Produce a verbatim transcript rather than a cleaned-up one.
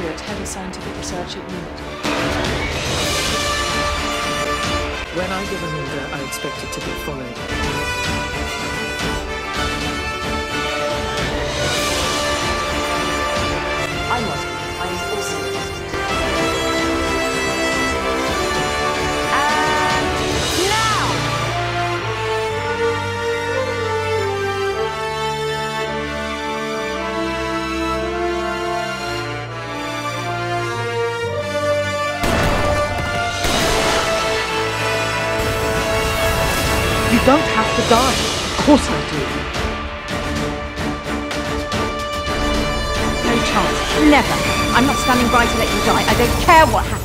Stewart, Head of Scientific Research at U N I T. When I give an order, I expect it to be followed. I'm Muslim. I'm also Muslim. And now! You don't have to die. Of course I do. No chance. Never. I'm not standing by to let you die. I don't care what happens.